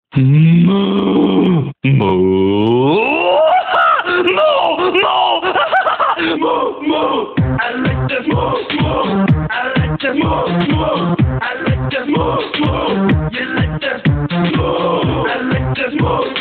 Moo! Moo! Moo! Moo! Moo! Moo! I like this moo! Moo! I like this moo! Moo! I like this moo! Moo! You like this moo! I like this moo!